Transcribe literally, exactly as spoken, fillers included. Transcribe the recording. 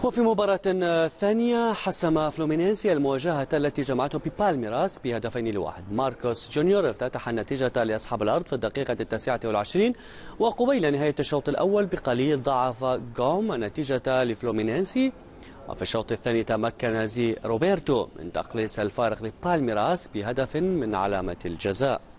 وفي مباراة ثانية حسم فلومينينسي المواجهة التي جمعته ببالميراس بهدفين لواحد. ماركوس جونيور افتتح النتيجة لأصحاب الأرض في الدقيقة التاسعة والعشرين، وقبيل نهاية الشوط الأول بقليل ضاعف غوم النتيجة لفلومينينسي. وفي الشوط الثاني تمكن زي روبرتو من تقليص الفارق لبالميراس بهدف من علامة الجزاء.